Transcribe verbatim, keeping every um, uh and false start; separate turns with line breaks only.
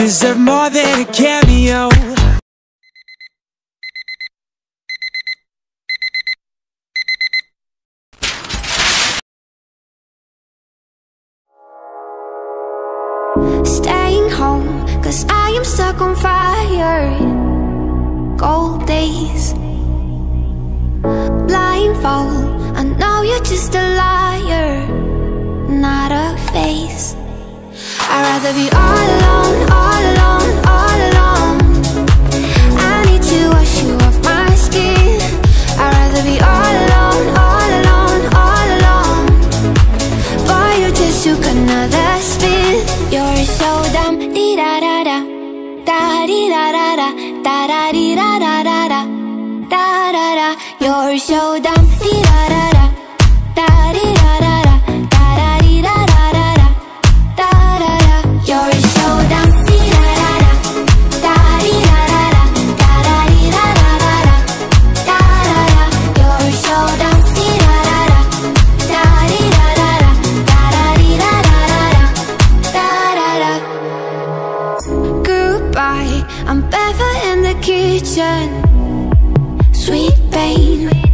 deserve more than a cameo.
Staying home, cause I am stuck on fire. Cold days, blindfold, I know you're just a liar, not a face. I'd rather be all alone, all alone, all alone. I need to wash you off my skin. I'd rather be all alone, all alone, all alone. Boy, you just took another spin. You're so dumb, dee da da da, da dee da da da, da da dee da da da da, da da da. You're so dumb, dee da da da, da dee da da da, da da dee da da da da, da da da. You're so dumb, dee da da da, da dee da da da, da da dee da da da da, da da da. You're so dumb, dee da da da, da dee da da da, da da dee da da da da. Goodbye, I'm barefoot in the kitchen. Sweet pain,